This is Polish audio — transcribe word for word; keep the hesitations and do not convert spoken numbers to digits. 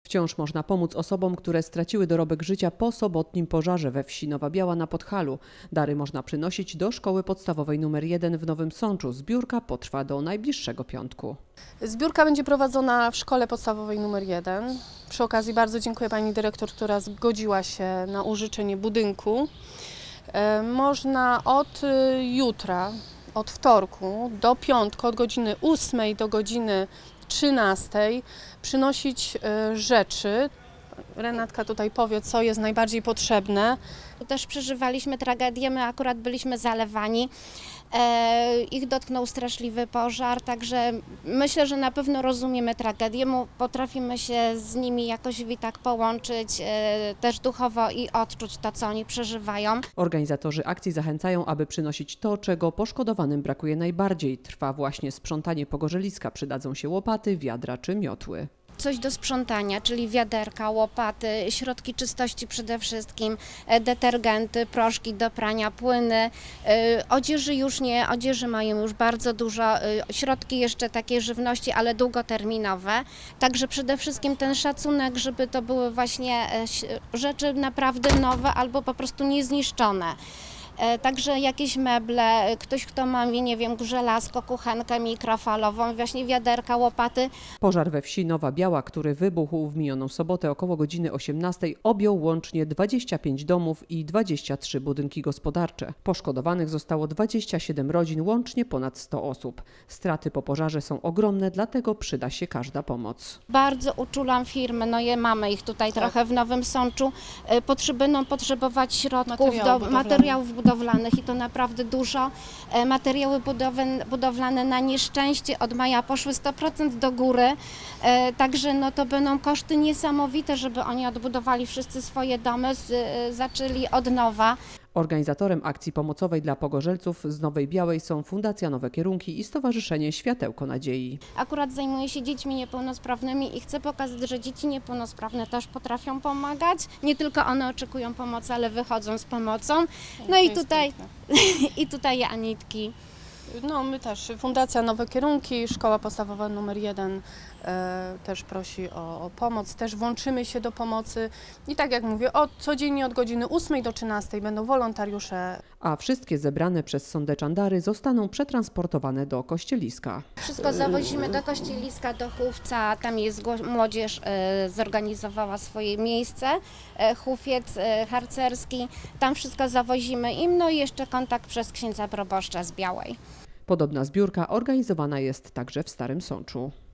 Wciąż można pomóc osobom, które straciły dorobek życia po sobotnim pożarze we wsi Nowa Biała na Podhalu. Dary można przynosić do szkoły podstawowej numer jeden w Nowym Sączu. Zbiórka potrwa do najbliższego piątku. Zbiórka będzie prowadzona w szkole podstawowej numer jeden. Przy okazji bardzo dziękuję pani dyrektor, która zgodziła się na użyczenie budynku. Można od jutra, od wtorku do piątku, od godziny ósmej do godziny trzynastej przynosić rzeczy. Renatka tutaj powie, co jest najbardziej potrzebne. Też przeżywaliśmy tragedię, my akurat byliśmy zalewani. E, ich dotknął straszliwy pożar, także myślę, że na pewno rozumiemy tragedię, potrafimy się z nimi jakoś tak połączyć, e, też duchowo i odczuć to, co oni przeżywają. Organizatorzy akcji zachęcają, aby przynosić to, czego poszkodowanym brakuje najbardziej. Trwa właśnie sprzątanie pogorzeliska, przydadzą się łopaty, wiadra czy miotły. Coś do sprzątania, czyli wiaderka, łopaty, środki czystości przede wszystkim, detergenty, proszki do prania, płyny. Odzieży już nie, odzieży mają już bardzo dużo, środki jeszcze takiej żywności, ale długoterminowe. Także przede wszystkim ten szacunek, żeby to były właśnie rzeczy naprawdę nowe albo po prostu niezniszczone. Także jakieś meble, ktoś kto ma, nie wiem, żelazko, kuchenkę mikrofalową, właśnie wiaderka, łopaty. Pożar we wsi Nowa Biała, który wybuchł w minioną sobotę około godziny osiemnastej, objął łącznie dwadzieścia pięć domów i dwadzieścia trzy budynki gospodarcze. Poszkodowanych zostało dwadzieścia siedem rodzin, łącznie ponad sto osób. Straty po pożarze są ogromne, dlatego przyda się każda pomoc. Bardzo uczulam firmy, no je mamy ich tutaj tak. trochę w Nowym Sączu, Potrze będą potrzebować środków, Materiałów do, materiałów budowlanych. budowlanych i to naprawdę dużo. Materiały budowlane na nieszczęście od maja poszły sto procent do góry, także no to będą koszty niesamowite, żeby oni odbudowali wszyscy swoje domy, zaczęli od nowa. Organizatorem akcji pomocowej dla pogorzelców z Nowej Białej są Fundacja Nowe Kierunki i Stowarzyszenie Światełko Nadziei. Akurat zajmuję się dziećmi niepełnosprawnymi i chcę pokazać, że dzieci niepełnosprawne też potrafią pomagać. Nie tylko one oczekują pomocy, ale wychodzą z pomocą. No i tutaj, i tutaj Anitki. No my też, Fundacja Nowe Kierunki, Szkoła Podstawowa numer jeden e, też prosi o, o pomoc, też włączymy się do pomocy i tak jak mówię, od, codziennie od godziny ósmej do trzynastej będą wolontariusze. A wszystkie zebrane przez Sądeczan dary zostaną przetransportowane do Kościeliska. Wszystko zawozimy do Kościeliska, do Chówca, tam jest młodzież, e, zorganizowała swoje miejsce, e, Chówiec e, harcerski, tam wszystko zawozimy im, no i jeszcze kontakt przez księdza proboszcza z Białej. Podobna zbiórka organizowana jest także w Starym Sączu.